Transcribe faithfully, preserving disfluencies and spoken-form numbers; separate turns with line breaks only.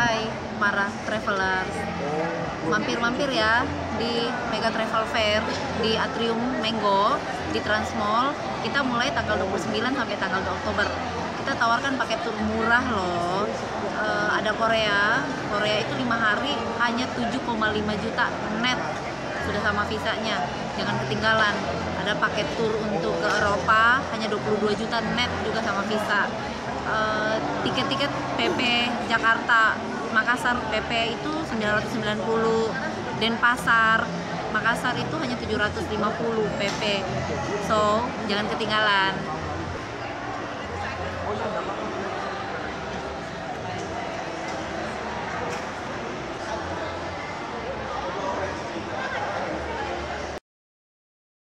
Hai para travelers, mampir-mampir ya di Mega Travel Fair di Atrium Mango di Transmall. Kita mulai tanggal dua puluh sembilan sampai tanggal dua Oktober. Kita tawarkan paket tur murah loh. E, ada Korea, Korea itu lima hari hanya tujuh koma lima juta net, sudah sama visanya. Jangan ketinggalan. Ada paket tur untuk ke Eropa hanya dua puluh dua juta net juga sama visa. Uh, tiket-tiket P P Jakarta Makassar P P itu sembilan ratus sembilan puluh, Denpasar Makassar itu hanya tujuh ratus lima puluh P P. So jangan ketinggalan.